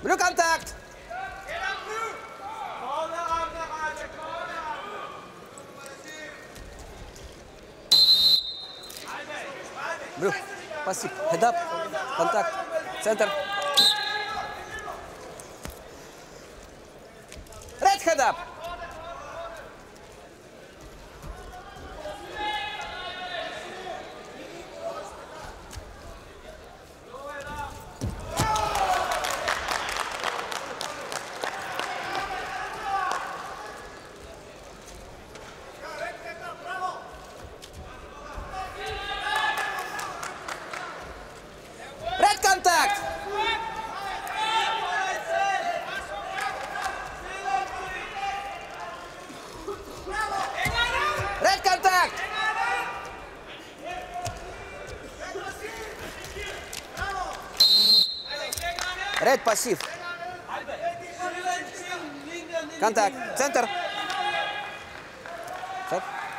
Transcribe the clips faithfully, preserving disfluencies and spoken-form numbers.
Blue contact. Blue, passive, head up, contact, center. Red, head up. Red contact! Red contact! Red passive. Contact. Center. Set.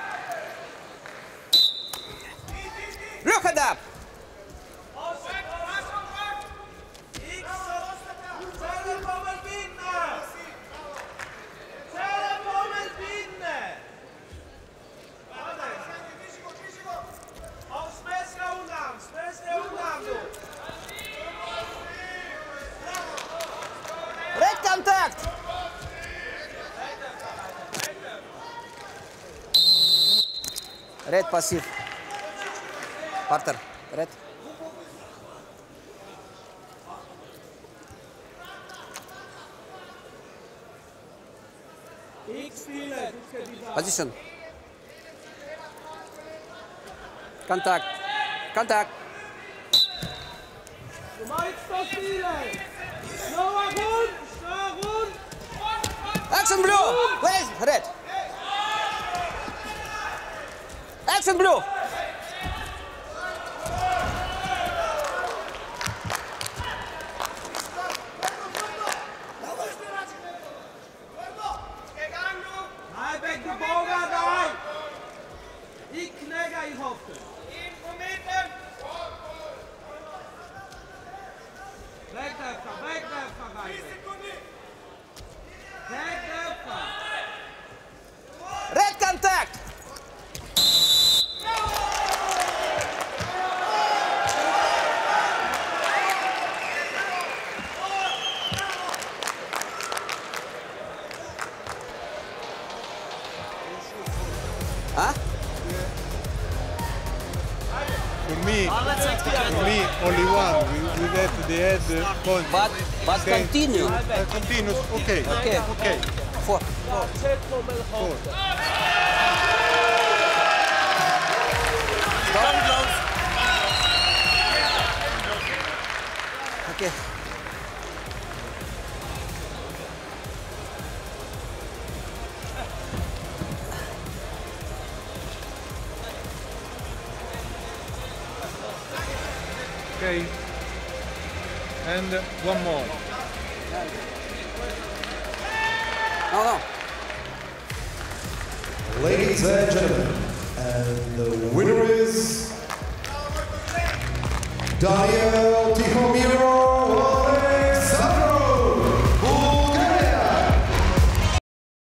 Blue head up. Red contact! Red passive. Partner, red. Position. Contact. Contact. Action blue! Where's red? Action blue! Najpierw do Boga daj! I knega i hopy. Wegdewka, wegdewka dajcie. Wegdewka. Red contact! Huh? For me, for me, only one. We, we get the head point. But, but continue. Uh, continuous. Okay. Okay. Okay. Four. Four. Okay. Okay. And one more. No, no. Ladies and gentlemen, and the winner is Daniel Tihomiro